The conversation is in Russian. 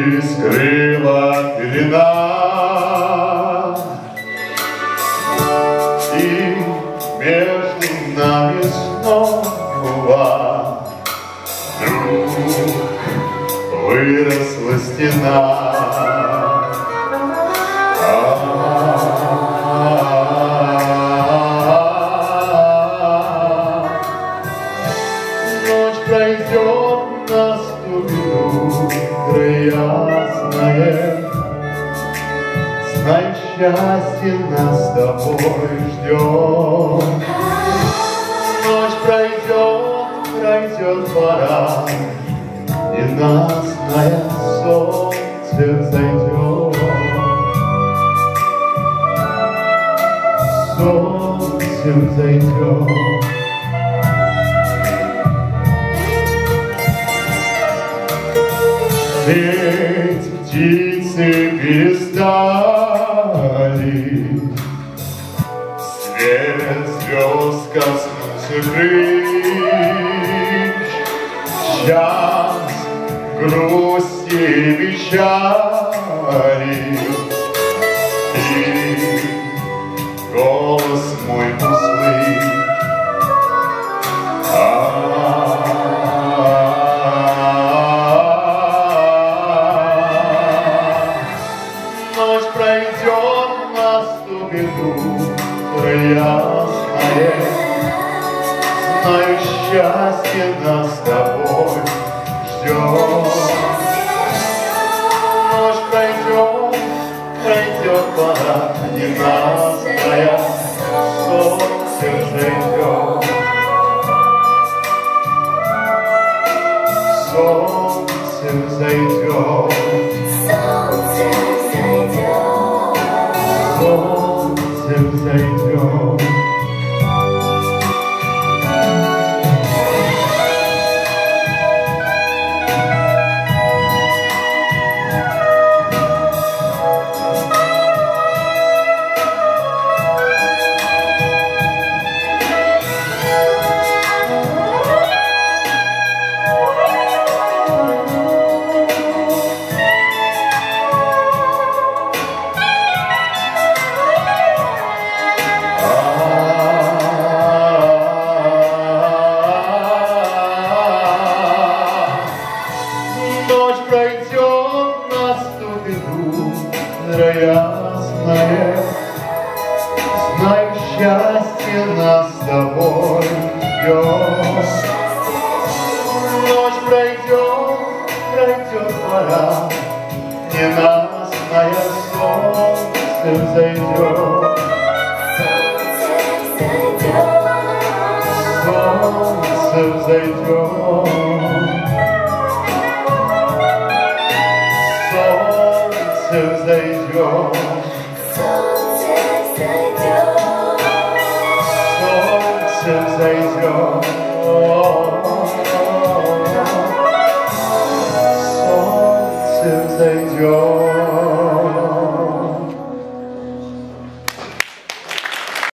скрыла пелена, и между нами снова вдруг выросла стена. Ночь пройдет, наступит ясное, знай, счастье нас с тобой ждет. Ночь пройдет, пройдет пора, ненастное солнце взойдет. Солнце взойдет. Ведь птицы перестали свет звезд коснулся крыш. Час грусти и печали, и голос мой услышь. Ночь пройдет, наступит утро ясное, знаю, счастье нас с тобой ждет. Ночь пройдет, пройдет пора ненастная, солнце взойдет. Солнце взойдет. Солнце взойдет. Ночь пройдет, наступит утро ясное, знай, счастье нас с тобой ждет. Ночь пройдет, пройдет пора, ненастное солнце взойдет. Солнце взойдет. Солнце взойдет.